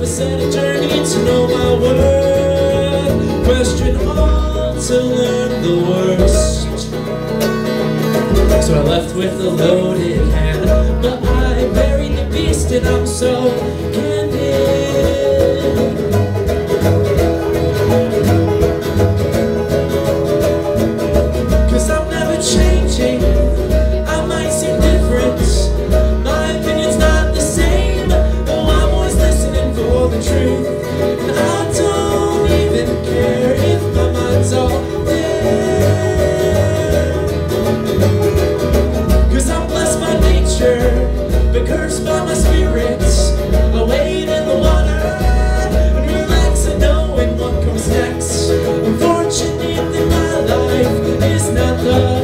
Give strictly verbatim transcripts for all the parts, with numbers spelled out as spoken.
set a journey to know my worth. Question all to learn the worst. So I left with a loaded hand, but I buried the beast and I'm so candid. Cause I'm never changing, I might seem different, my opinion's not the same, though I'm always listening for the truth. And I don't even care if my mind's all there. Cause I'm blessed by nature, but cursed by my spirits. I wade in the water and relax and knowing what comes next. Unfortunately my life is not the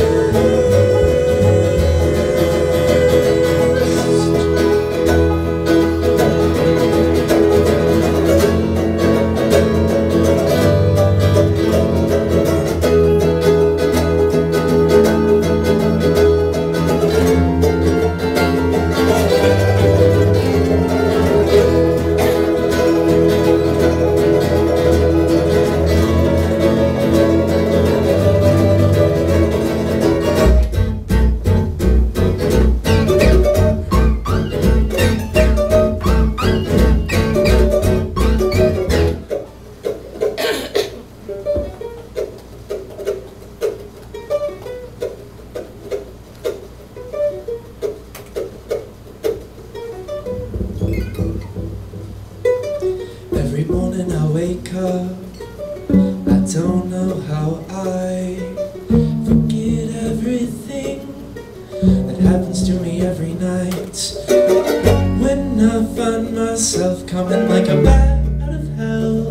Every morning I wake up, I don't know how I forget everything that happens to me every night. When I find myself coming like a bat out of hell,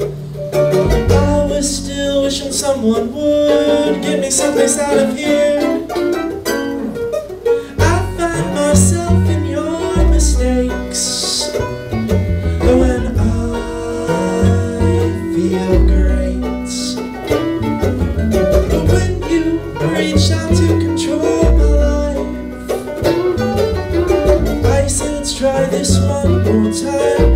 I was still wishing someone would get me someplace out of here. I find myself in your mistakes when feel great. When you reach out to control my life, I say let's try this one more time.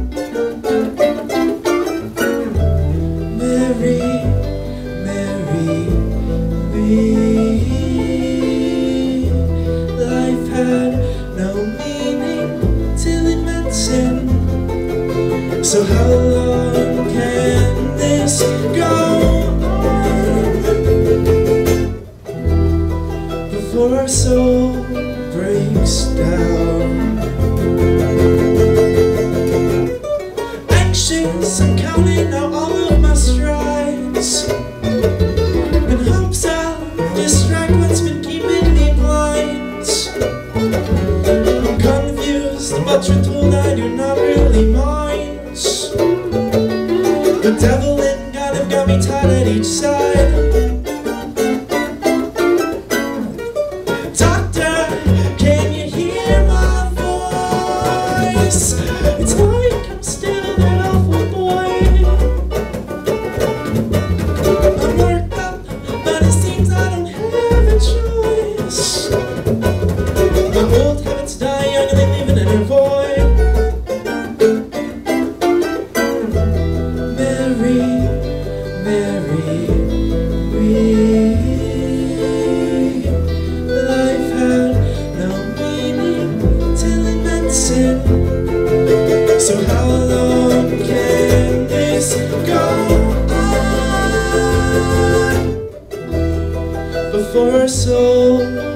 Mary, Mary, me. Life had no meaning till it meant sin. So how long can this go on before our soul breaks down? Anxious, I'm counting out all of my strides in hopes I'll distract what's been keeping me blind. I'm confused, but truthful I do not really mind. The devil and God have got me tied at each side. Doctor, can you hear my voice? It's like I'm still that awful boy. I'm worked up, but it seems I don't have a choice. My old habits die young and they leave an inner void. Mary, Mary, we. Life had no meaning till it meant sin. So how long can this go on before our soul